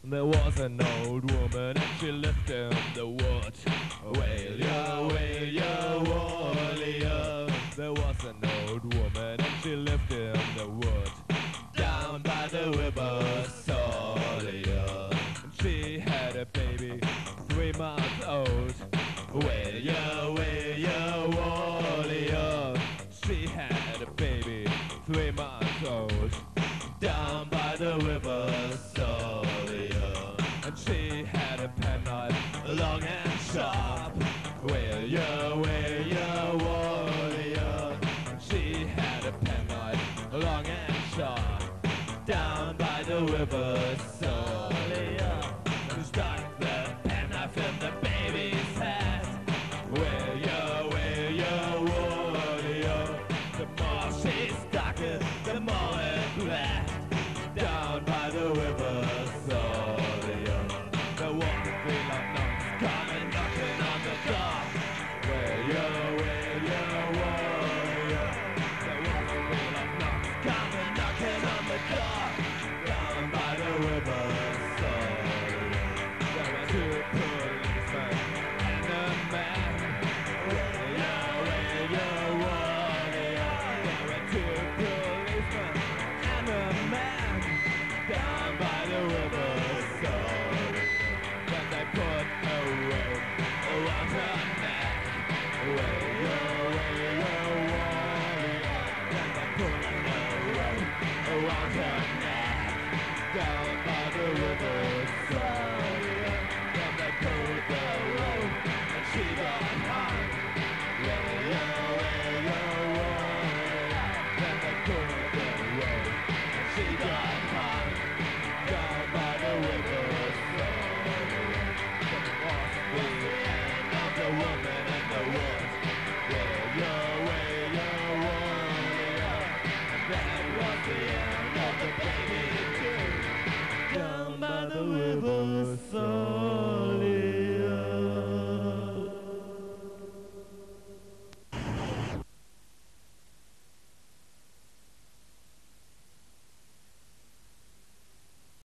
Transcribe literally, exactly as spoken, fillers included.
There was an old woman and she lived in the woods. Wail ya, wail ya, warrior. There was an old woman and she lived in the woods. Down by the river Solia. And she had a baby, three months old. Wail ya, wail ya, warrior. She had a baby, three months old. Down by the river Solia. And she had a penknife, long and sharp. Wail ya, wail ya, warrior. And she had a penknife, long and sharp. Down by the river Solia. And stuck the penknife in the baby's head. Wail ya, wail ya, warrior. The more she stuck it, the more it bled. Down by the river Solia. There was a feel of nuns coming knocking on the door. Wail ya, wail ya, warrior. There was a feel of nuns coming knocking on the door. Down by the river Solia. There were two policemen and a man. Wail ya, wail ya, warrior. There were two policemen and a man. Down by the river Solia. Then they put a rope around her neck. Wail ya, wail ya, warrior. Then they put a rope around her neck. Down by the river Solia. Then they pulled the rope and she got hung. Wail ya, wail ya, warrior. Then they pulled the rope and she got hung. Down by the river Solia. That was the end of the woman in the woods. Wail ya, wail ya, warrior. And that was the end of the baby too. Down by the river Solia.